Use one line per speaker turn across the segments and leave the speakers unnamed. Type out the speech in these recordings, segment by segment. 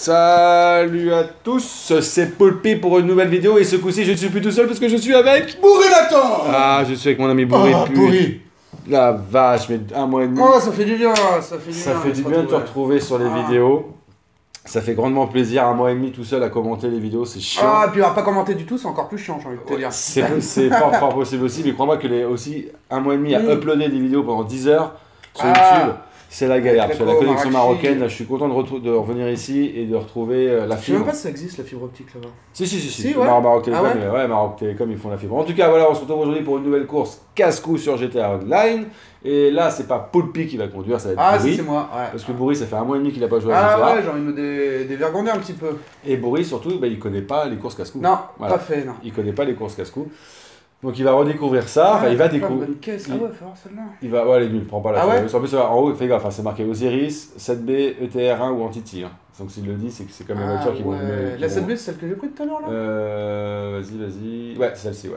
Salut à tous, c'est Poulpi pour une nouvelle vidéo et ce coup-ci je ne suis plus tout seul parce que je suis avec...
Bourri Nathan.
Ah, je suis avec mon ami Bourri.
Ah, Bourri.
La vache, mais un mois et demi.
Oh, ça fait du bien, ça fait du bien.
Ça fait du bien de te retrouver sur les vidéos. Ça fait grandement plaisir, un mois et demi tout seul à commenter les vidéos, c'est chiant.
Ah, et puis on va pas commenter du tout, c'est encore plus chiant, j'ai envie de te dire.
C'est fort possible aussi, mais crois-moi que aussi un mois et demi à uploader des vidéos pendant 10 heures sur YouTube, c'est la galère. Parce que la connexion marocaine, là, je suis content de revenir ici et de retrouver la fibre.
Je sais même pas si ça existe la fibre optique là-bas.
Si,
ouais.
Maroc Télécom, Maroc Télécom, ils font la fibre. En tout cas, voilà, on se retrouve aujourd'hui pour une nouvelle course casse-cou sur GTA Online. Et là, c'est pas Poulpi qui va conduire, ça va être Bourri.
Ah, si, c'est moi, ouais.
Parce que Bourri, ça fait un mois et demi qu'il a pas joué à GTA.
Ah ouais, j'ai envie de me dévergonder un petit peu.
Et Bourri, surtout, bah, il connaît pas les courses casse-cou.
Non,
voilà.
pas fait, non.
Il connaît pas les courses casse-cou. Donc il va redécouvrir ça, enfin il va découvrir.
Bonne caisse. Ah ouais, faut voir celle-là.
Il va, ouais, elle est nulle, prends pas la
ouais.
En plus, en haut, fais gaffe, c'est marqué Osiris, 7B, ETR1 ou Antiti. Hein. Donc s'il le dit, c'est que c'est comme les voitures qui vont.
La 7B, c'est celle que j'ai prise tout à l'heure là.
Vas-y. Ouais, c'est celle-ci, ouais.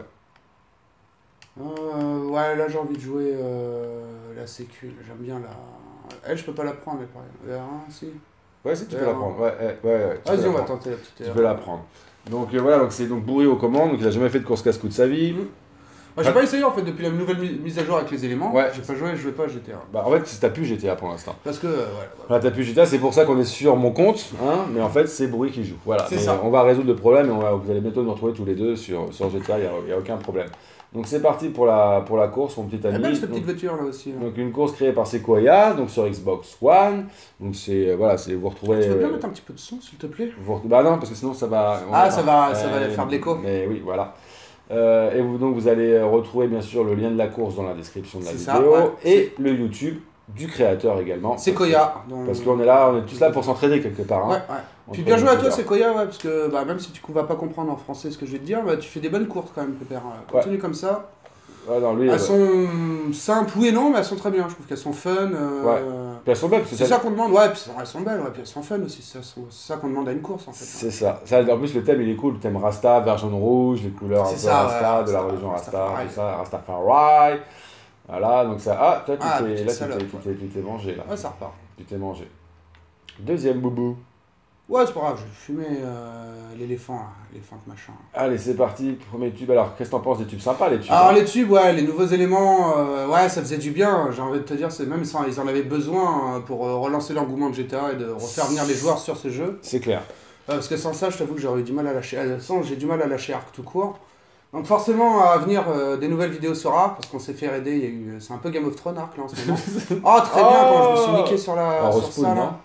Ouais, là j'ai envie de jouer la sécu, j'aime bien la... Elle, je peux pas la prendre, mais pareil. R1, si.
Ouais, si, tu peux la prendre. Ouais.
Vas-y, on va tenter la petite R1.
Tu peux la prendre. Donc voilà, donc c'est donc Bourri aux commandes, donc il a jamais fait de course casse-cou de sa vie.
Moi, j'ai pas essayé en fait depuis la nouvelle mise à jour avec les éléments.
Ouais.
J'ai pas joué, je jouais pas à GTA.
Bah en fait, t'as plus GTA pour l'instant.
Parce que
Voilà, t'as plus GTA, c'est pour ça qu'on est sur mon compte, hein, mais en fait c'est Bourri qui joue. Voilà.
C'est ça.
On va résoudre le problème et vous allez bientôt nous retrouver tous les deux sur GTA, il y a aucun problème. Donc c'est parti pour la course, mon petit ami.
Elle est belle cette petite voiture là aussi. Hein.
Donc une course créée par Sequoia, donc sur Xbox One. Donc c'est voilà, c'est vous retrouvez.
Tu veux bien mettre un petit peu de son s'il te plaît?
Bah non, parce que sinon ça va.
Ça va faire de l'écho.
Mais oui, voilà. Et vous allez retrouver bien sûr le lien de la course dans la description de la vidéo et le YouTube du créateur également.
Sequoia.
Parce qu'on est là, on est tous là pour s'entraider quelque part. Hein,
ouais. Puis bien joué à toi Sequoia, parce que même si tu vas pas comprendre en français ce que je vais te dire, tu fais des bonnes courses quand même, Pépère. Continue comme ça.
Ouais, non, lui,
elles sont simples, oui et non, mais elles sont très bien. Je trouve qu'elles sont fun.
Puis elles sont belles.
C'est ça qu'on demande, puis elles sont belles, puis elles sont fun aussi. C'est ça qu'on demande à une course en fait.
C'est ça. En plus, le thème il est cool. Le thème Rasta, vert, jaune, rouge, les couleurs un peu Rasta, de la religion Rasta, tout ça, Rastafari. Voilà, donc ça. Ah, toi, tu t'es mangé là.
Ouais, ça repart.
Tu t'es mangé. Deuxième boubou.
Ouais, c'est pas grave, je vais fumer l'éléphant de machin.
Allez, c'est parti, premier tube. Alors, qu'est-ce que t'en penses des tubes sympas, les tubes?
Alors, les tubes, les nouveaux éléments, ça faisait du bien. J'ai envie de te dire, même ils en avaient besoin pour relancer l'engouement de GTA et de refaire venir les joueurs sur ce jeu.
C'est clair.
Parce que sans ça, je t'avoue que j'aurais eu du mal à lâcher. J'ai du mal à lâcher Arc tout court. Donc, forcément, à venir des nouvelles vidéos sur Arc, parce qu'on s'est fait aider. C'est un peu Game of Thrones, Arc, là, en ce moment. Oh, très bien, quand je me suis niqué sur ça, là.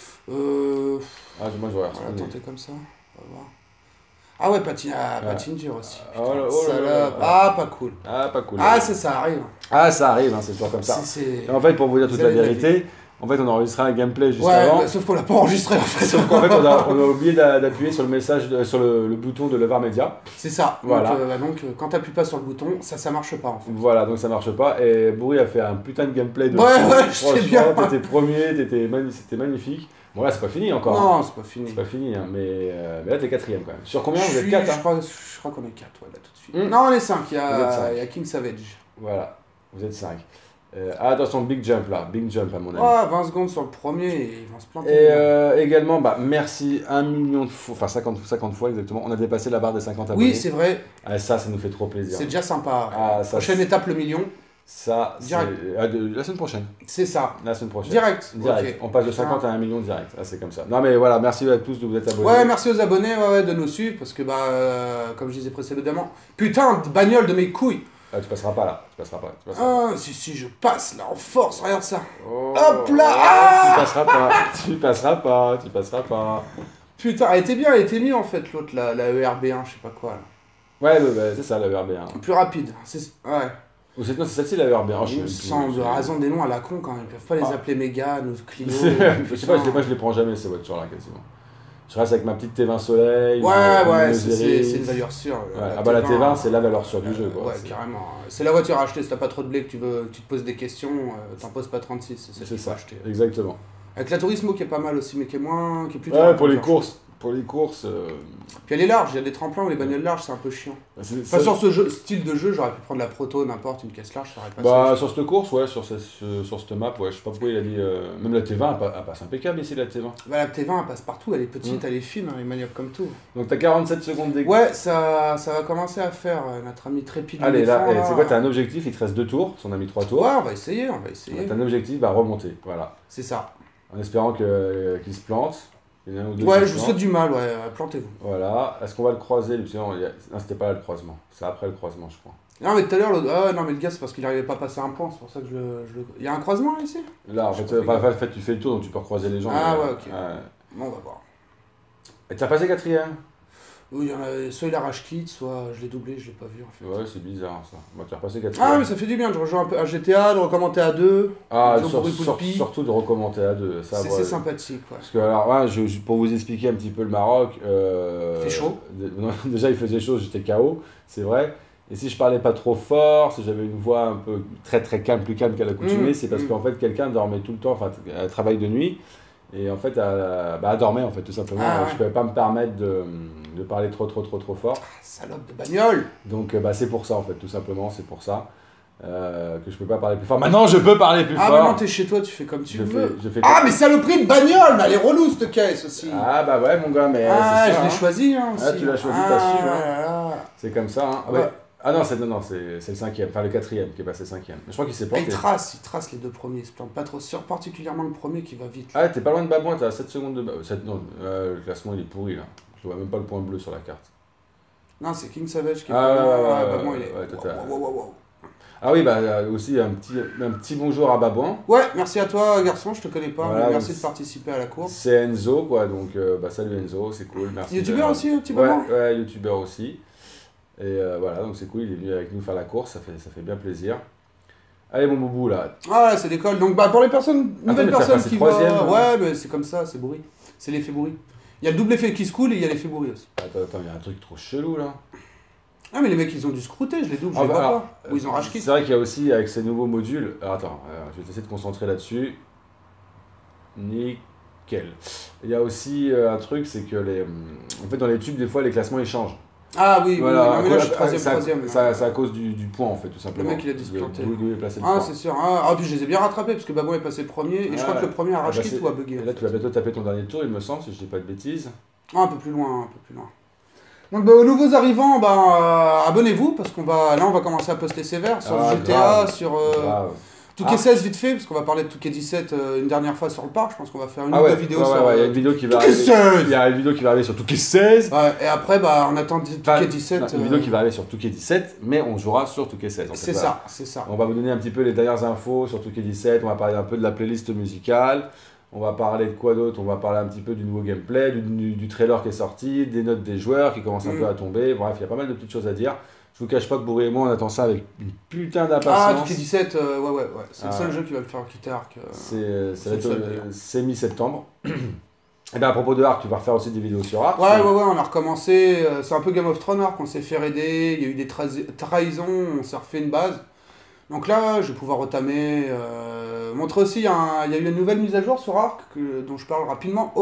Moi je vais
tenter comme ça, on va voir. Ah ouais, patine dure aussi.
Salope.
Pas cool.
Pas cool.
Ça arrive.
Ça arrive, c'est toujours comme ça. Et en fait, pour vous dire toute la vérité, en fait, on a enregistré un gameplay juste avant.
Sauf qu'on l'a pas enregistré en fait.
Sauf qu'en fait, on a oublié d'appuyer sur le message, sur le bouton de Levar Media.
C'est ça.
Voilà.
Donc, quand t'appuies pas sur le bouton, ça marche pas en fait.
Voilà, donc ça marche pas. Et Bourri a fait un putain de gameplay de
je sais bien.
T'étais premier, c'était magnifique. Bon là c'est pas fini encore.
Non, c'est pas fini.
C'est pas fini, hein, mais là t'es quatrième quand même. Sur combien vous êtes 4
Je crois qu'on est 4, là tout de suite. Non, on est 5, il y a King Savage.
Voilà, vous êtes 5. Attention, big jump là, big jump à mon avis.
20 secondes sur le premier et ils vont se planter.
Et également, merci 1 million de fois, enfin 50 fois exactement, on a dépassé la barre des 50 abonnés.
Oui, c'est vrai.
Ça nous fait trop plaisir.
C'est déjà sympa.
Prochaine
étape, le million.
Ça, c'est la semaine prochaine.
C'est ça.
La semaine prochaine.
Direct.
Okay. On passe de 50 à 1 million direct. C'est comme ça. Non mais voilà, merci à tous de vous être abonnés.
Ouais, merci aux abonnés de nous suivre parce que comme je disais précédemment, putain de bagnole de mes couilles.
Tu passeras pas là. Tu passeras pas.
Si je passe là en force, regarde ça.
Hop là. Tu passeras pas.
Putain, elle était bien, elle était mieux en fait l'autre, la ERB1, je sais pas quoi là.
Ouais, c'est ça la ERB1.
Plus rapide. Ouais.
Ou c'est celle-ci la ERB1.
Je me sens de raison des noms à la con quand même. Ils peuvent pas les appeler Mégane ou Clio.
Je sais pas, moi je les prends jamais ces voitures là quasiment. Je reste avec ma petite T20 Soleil.
C'est une valeur sûre.
La T20 c'est la valeur sûre du jeu.
Ouais, carrément. C'est la voiture à acheter si t'as pas trop de blé, que tu te poses des questions, t'en poses pas 36.
C'est ça, exactement.
Avec la Turismo qui est pas mal aussi, mais qui est plus
pour les courses. pour les courses.
Puis elle est large, il y a des tremplins où les bagnoles larges, c'est un peu chiant. Enfin, sur ce style de jeu, j'aurais pu prendre la proto, n'importe, une caisse large, ça aurait passé.
Bah, sur cette course, ouais, sur cette map, ouais, je sais pas pourquoi il a dit. Même la T20, elle passe impeccable ici, la T20.
Bah, la T20, elle passe partout, elle est petite, elle est fine, elle est maniable comme tout.
Donc t'as 47 secondes d'écoute.
Ouais, ça va commencer à faire, notre ami Trépide.
Allez, là, c'est quoi, t'as un objectif, il te reste 2 tours, on a mis 3 tours.
Ouais, on va essayer.
T'as un objectif, bah remonter, voilà.
C'est ça.
En espérant qu'il se plante. Il y en a un ou deux
ouais, je vous souhaite du mal, ouais, plantez-vous.
Voilà, est-ce qu'on va le croiser lui? Non, c'était pas là le croisement, c'est après le croisement, je crois.
Non, mais tout à l'heure, non, mais le gars, c'est parce qu'il n'arrivait pas à passer un point, c'est pour ça que je le. Il y a un croisement là, ici?
Là, en fait, tu fais le tour, donc tu peux croiser les gens.
Ah, ouais, ok. Bon, on va voir.
Et tu as passé 4ème?
Oui, il y en a, soit il arrache quitte, soit je l'ai doublé, je l'ai pas vu en fait.
Ouais, c'est bizarre ça. Moi, tu as repassé 4ème.
Ah, mais ça fait du bien de rejoindre un peu à GTA, de recommencer à 2.
Ah, surtout de recommencer à 2.
C'est sympathique, ouais.
Parce que, alors, ouais, pour vous expliquer un petit peu le Maroc.
Il fait chaud.
Déjà, il faisait chaud, j'étais KO, c'est vrai. Et si je parlais pas trop fort, si j'avais une voix un peu très très calme, plus calme qu'à l'accoutumée, c'est parce qu'en fait, quelqu'un dormait tout le temps, enfin, elle travaille de nuit. Et en fait, elle dormait, en fait, tout simplement.
Ah, ouais.
Je pouvais pas me permettre de parler trop fort.
Ah, salope de bagnole!
Donc, c'est pour ça, en fait, tout simplement, c'est pour ça que je peux pas parler plus fort. Maintenant, je peux parler plus fort!
Ah, maintenant, t'es chez toi, tu fais comme tu veux.
Ah,
mais saloperie de bagnole! Mais elle est relou, cette caisse aussi!
Ah, bah ouais, mon gars, mais.
Ah, je l'ai choisi, hein, aussi.
Ah, tu l'as choisi, t'as su, hein.
Là.
C'est comme ça, hein.
Ouais.
Ah non, c'est le 5ème, enfin le 4ème qui est passé 5ème. Mais je crois qu'il s'est planté.
Il trace les deux premiers, il se plante pas trop, particulièrement le premier qui va vite.
Ah, t'es pas loin de Babouin, t'as 7 secondes de. Non, le classement il est pourri là. Je vois même pas le point bleu sur la carte.
Non, c'est King Savage qui est
pas
loin. Babouin, il est.
Wow. Ah oui, bah aussi un petit bonjour à Babouin.
Ouais, merci à toi, garçon, je te connais pas,
voilà,
mais merci de participer à la course.
C'est Enzo, quoi, donc salut Enzo, c'est cool, merci.
Youtubeur aussi, petit Babouin?
Ouais, youtubeur aussi. Et voilà, donc c'est cool, il est venu avec nous faire la course, ça fait bien plaisir. Allez mon boubou là.
Ah là, c'est l'école, donc bah, pour les nouvelles personnes qui vont... Ouais, mais c'est comme ça, c'est bourri. C'est l'effet bourri. Il y a le double effet qui se coule et il y a l'effet bourri aussi.
Attends, il y a un truc trop chelou là.
Ah mais les mecs ils ont dû scrouter, je les double, je les vois pas. Ou ils ont rage.
C'est vrai qu'il y a aussi avec ces nouveaux modules... Alors attends, je vais essayer de concentrer là-dessus. Nickel. Il y a aussi un truc, c'est que en fait dans les tubes des fois les classements ils changent.
Ah oui,
voilà,
mais là je suis troisième.
C'est à cause du point en fait, tout simplement.
Le mec il a dû se planter.
Ah,
c'est sûr. Ah, puis je les ai bien rattrapés parce que Babouin est passé le premier et je crois que le premier a rage quitte ou a bugué.
Là tu vas bientôt taper ton dernier tour, il me semble, si je dis pas de bêtises.
Ah, un peu plus loin. Donc aux nouveaux arrivants, abonnez-vous parce qu'on va commencer à poster sévère sur GTA, sur Touquet 16 vite fait parce qu'on va parler de Touquet 17 une dernière fois sur le parc. Je pense qu'on va faire une ou deux vidéos sur.
Il y a une vidéo qui va arriver. Il y a une vidéo qui va arriver sur Touquet 16.
Ouais, et après on attend Touquet 17.
Une vidéo qui va arriver sur Touquet 17, mais on jouera sur Touquet 16.
C'est ça.
On va vous donner un petit peu les dernières infos sur Touquet 17. On va parler un peu de la playlist musicale. On va parler de quoi d'autre? On va parler un petit peu du nouveau gameplay, du trailer qui est sorti, des notes des joueurs qui commencent un peu à tomber. Bref, il y a pas mal de petites choses à dire. Je vous cache pas que Bourré et moi, on attend ça avec une putain d'impatience.
Ah, Touquet 17, ouais. C'est le seul jeu qui va me faire quitter Ark.
C'est mi-septembre. Et bien à propos de Ark, tu vas refaire aussi des vidéos sur Ark.
Ouais, on a recommencé. C'est un peu Game of Thrones Ark, on s'est fait raider, il y a eu des trahisons, on s'est refait une base. Donc là, je vais pouvoir retamer. Montrer aussi, il y a eu une nouvelle mise à jour sur Ark dont je parle rapidement.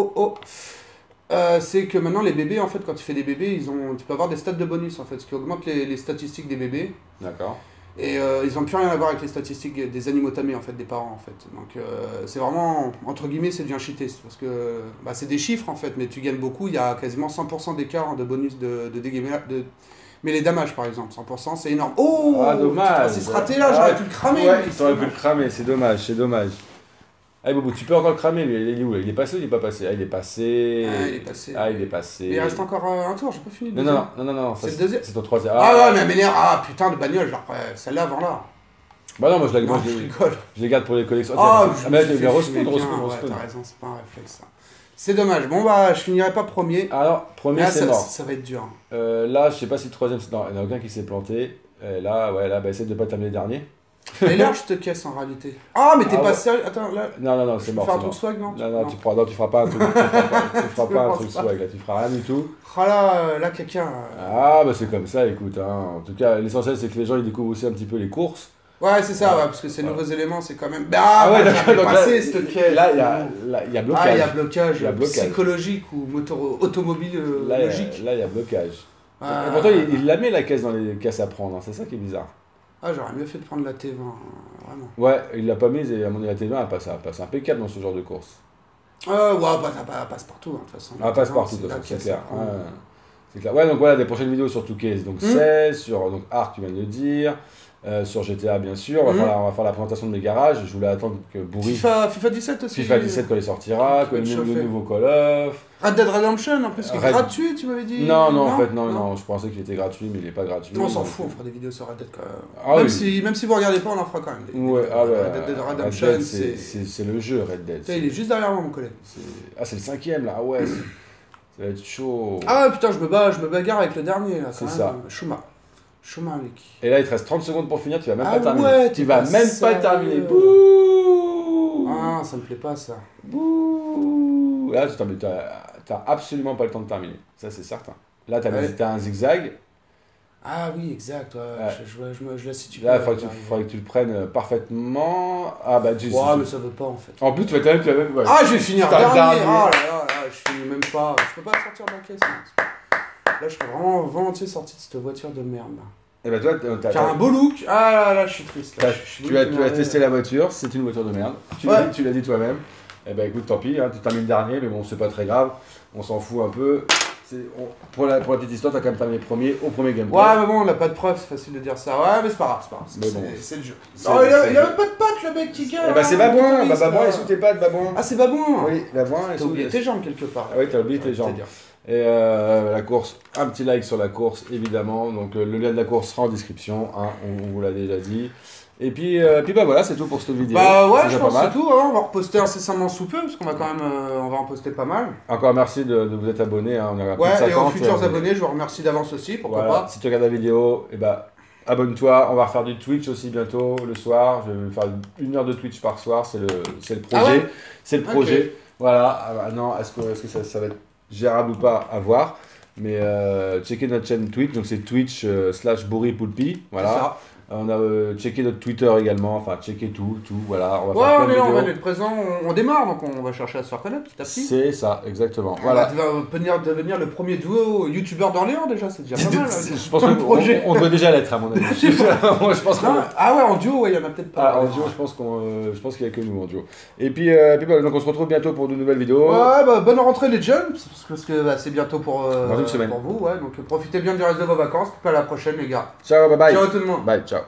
C'est que maintenant les bébés, en fait, quand tu fais des bébés, tu peux avoir des stats de bonus, en fait, ce qui augmente les statistiques des bébés.
D'accord.
Et ils n'ont plus rien à voir avec les statistiques des animaux tamés, en fait, des parents, en fait. Donc c'est vraiment, entre guillemets, c'est bien cheaté, parce que c'est des chiffres, en fait, mais tu gagnes beaucoup, il y a quasiment 100% d'écart de bonus de dégâts. Mais les damages, par exemple, 100%, c'est énorme. Oh,
dommage.
C'est se raté là, j'aurais pu le cramer.
Ouais, t'aurais pu le cramer, c'est dommage. Allez Boubou, tu peux encore le cramer, lui, il est où là? Il est passé ou il est pas passé? Ah, il est passé. Il est passé.
Il reste encore un tour, j'ai pas fini.
Non.
C'est le deuxième.
C'est ton troisième.
Ah ouais, mais elle m'énerve. Ah putain de bagnole, genre celle-là avant là.
Bah non, moi je les garde pour les collections. Mais t'as
raison, c'est pas un réflexe ça. C'est dommage. Bon je finirai pas premier.
Alors, premier c'est mort.
Ça va être dur.
Là, je sais pas si le troisième, non, il n'y en a aucun qui s'est planté. Là, essaie de pas terminer dernier.
Mais là, je te caisse en réalité. Ah, mais t'es pas sérieux. Attends, là.
Non, c'est mort.
Tu fais un truc swag, non?
Non, tu feras pas un truc. Tu feras pas un truc swag, là, tu feras rien du tout.
Ah là, quelqu'un.
Ah, bah c'est comme ça, écoute. Hein. En tout cas, l'essentiel, c'est que les gens ils découvrent aussi un petit peu les courses.
Ouais, c'est ça,
Ouais.
ouais, parce que ces
Voilà.
nouveaux éléments, c'est quand même.
Ah ouais, d'accord, donc
passé
là,
cette caisse.
Là, il y a blocage.
Ah, il y a blocage,
Il y a blocage.
psychologique ou automobile logique.
Là, il y a blocage.
Ah,
Et pourtant, il la met la caisse dans les caisses à prendre, hein. C'est ça qui est bizarre.
ah, j'aurais mieux fait de prendre la T20, vraiment.
Ouais, il l'a pas mise et à mon avis, la T20, elle passe impeccable dans ce genre de course.
Ouais, bah, ça passe partout, hein, de toute façon.
Elle passe partout, de toute façon, c'est clair. Ouais. C'est clair. Ouais, donc voilà, des prochaines vidéos sur 2K, donc 16, sur donc Ark, tu viens de le dire, sur GTA, bien sûr. On va faire la présentation de mes garages. Je voulais attendre que Bourri.
FIFA 17 aussi.
FIFA 17 quand il sortira, que le nouveau Call of.
Red Dead Redemption, en plus, qui est gratuit, tu m'avais dit.
Non, en fait, non, je pensais qu'il était gratuit, mais il est pas gratuit.
On s'en fout, on fera des vidéos sur Red Dead quand même.
Ah,
même si vous regardez pas, on en fera quand même.
Ouais, ah ouais.
Red Dead Redemption,
Red Dead, c'est le jeu, Red Dead.
Il est juste derrière moi, mon collègue.
Ah, c'est le 5ème là, ah ouais. Ça va être chaud.
Ah putain, je me bagarre avec le dernier là.
C'est ça.
Schuma, mec.
Et là, il te reste 30 secondes pour finir, tu vas même pas
ouais,
terminer. Tu vas même pas terminer. Bouh.
Ah, ça me plaît pas ça.
Bouh. Là, t'as absolument pas le temps de terminer. Ça, c'est certain. Là, t'as un zigzag.
Ah oui, exact. Ouais. Je la situe.
Là, il faudrait que tu le prennes parfaitement. Ah bah, tu sais.
Ouais, mais ça veut pas en fait.
En plus, tu vas même. Ouais.
Ah, je vais finir dernier. Ah là, je finis même pas. Je peux pas sortir de la caisse. Là, je serais vraiment volontiers sorti de cette voiture de merde.
Et bah, toi,
t'as un beau look. Ah là, je suis triste.
Tu as testé la voiture, c'est une voiture de merde. Tu l'as dit toi-même. Et bah, écoute, tant pis, hein, tu termines dernier, mais bon, c'est pas très grave. On s'en fout un peu. Pour la petite histoire, t'as quand même terminé premier au premier gameplay.
Ouais, mais bon, on n'a pas de preuves, c'est facile de dire ça. Ouais, mais c'est pas grave. C'est le jeu. Oh, il a pas de pattes, le mec qui gagne.
Eh bah, c'est Babouin. Babouin est sous tes pattes, Babouin.
Ah, c'est Babouin.
Oui, Babouin est sous.
T'as oublié tes jambes quelque part.
Ah oui, t'as oublié tes jambes. Et la course, un petit like sur la course, évidemment. Donc, le lien de la course sera en description, hein, on vous l'a déjà dit. Et puis bah voilà, c'est tout pour cette vidéo.
Bah ouais, je pense que c'est tout, hein. On va reposter incessamment sous peu, parce qu'on va quand même, on va en poster pas mal.
Encore merci de vous être abonné, hein. On a plus de 50,
et aux futurs abonnés, je vous remercie d'avance aussi, pourquoi pas.
Si tu regardes la vidéo, et bah abonne-toi, on va refaire du Twitch aussi bientôt, le soir. Je vais faire 1 heure de Twitch par soir, c'est le projet.
Ah ouais,
c'est le projet. Okay. Voilà, non, est-ce que ça va être gérable ou pas à voir. Mais checkez notre chaîne Twitch, donc c'est Twitch /BourriPoulpi, voilà. C'est ça. On a checké notre Twitter également, enfin checké tout, voilà.
On va être présent, on démarre, donc on va chercher à se faire connaître petit à petit.
C'est ça, exactement. Voilà.
On va devenir le premier duo youtubeur d'Orléans déjà, c'est déjà pas mal.
Je pense qu'on doit déjà l'être à mon avis. Je pense
ah ouais, en duo, il y en a peut-être pas.
En duo, je pense qu'il y a que nous en duo. Et puis donc on se retrouve bientôt pour de nouvelles vidéos.
Ouais, bah, bonne rentrée les jeunes, parce que c'est bientôt pour
une semaine.
Pour vous, ouais. Donc profitez bien du reste de vos vacances, puis à la prochaine les gars.
Ciao, bye bye.
Ciao tout le monde.
Bye, ciao.